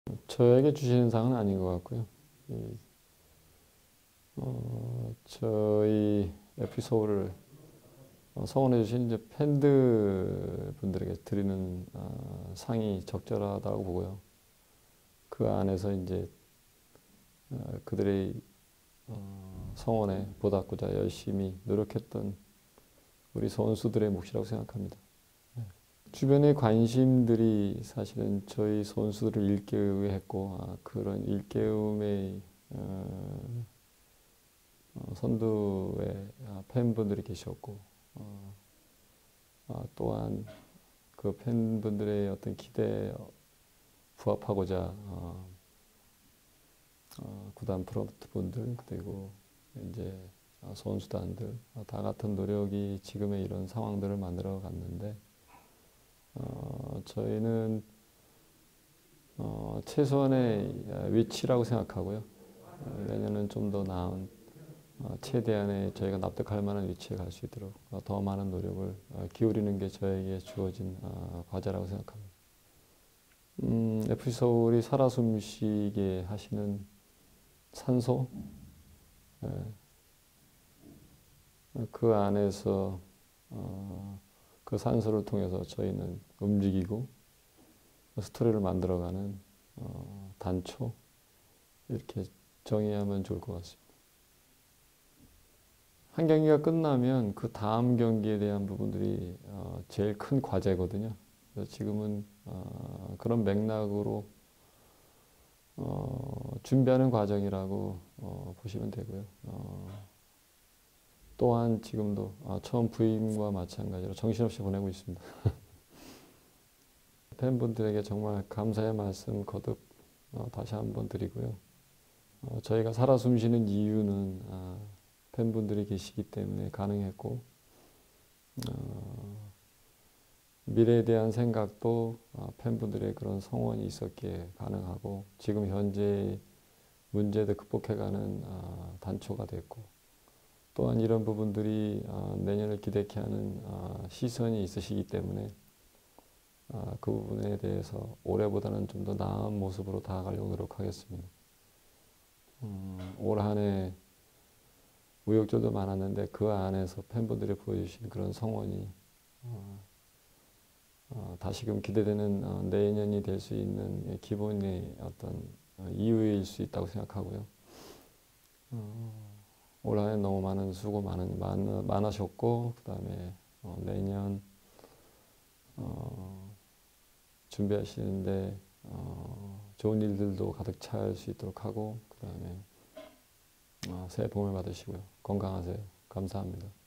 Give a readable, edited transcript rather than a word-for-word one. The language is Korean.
저에게 주시는 상은 아닌 것 같고요. 저희 에피소드를 성원해 주신 이제 팬들 분들에게 드리는 상이 적절하다고 보고요. 그 안에서 이제 그들의 성원에 보답고자 열심히 노력했던 우리 선수들의 몫이라고 생각합니다. 주변의 관심들이 사실은 저희 선수들을 일깨우게 했고, 그런 일깨움의 선두에 팬분들이 계셨고, 또한 그 팬분들의 어떤 기대에 부합하고자 구단 프로모터분들 그리고 이제 선수단들 다 같은 노력이 지금의 이런 상황들을 만들어 갔는데, 저희는 최소한의 위치라고 생각하고요. 내년은 좀 더 나은 최대한의 저희가 납득할 만한 위치에 갈 수 있도록 더 많은 노력을 기울이는 게 저에게 주어진 과제라고 생각합니다. FC 서울이 살아 숨쉬게 하시는 산소, 그 안에서 그 산소를 통해서 저희는 움직이고 스토리를 만들어가는 단초, 이렇게 정의하면 좋을 것 같습니다. 한 경기가 끝나면 그 다음 경기에 대한 부분들이 제일 큰 과제거든요. 그래서 지금은 그런 맥락으로 준비하는 과정이라고 보시면 되고요. 또한 지금도 처음 부임과 마찬가지로 정신없이 보내고 있습니다. 팬분들에게 정말 감사의 말씀 거듭 다시 한번 드리고요. 저희가 살아 숨쉬는 이유는 팬분들이 계시기 때문에 가능했고, 미래에 대한 생각도 팬분들의 그런 성원이 있었기에 가능하고, 지금 현재 문제도 극복해가는 단초가 됐고, 또한 이런 부분들이 내년을 기대케 하는 시선이 있으시기 때문에 그 부분에 대해서 올해보다는 좀 더 나은 모습으로 다가가려고 노력하겠습니다. 올 한 해 우여곡절도 많았는데 그 안에서 팬분들이 보여주신 그런 성원이 다시금 기대되는 내년이 될 수 있는 기본의 어떤 이유일 수 있다고 생각하고요. 올 한 해 너무 많은 수고 많으셨고, 그 다음에 내년 준비하시는데 좋은 일들도 가득 찰 수 있도록 하고, 그 다음에 새해 복을 받으시고요. 건강하세요. 감사합니다.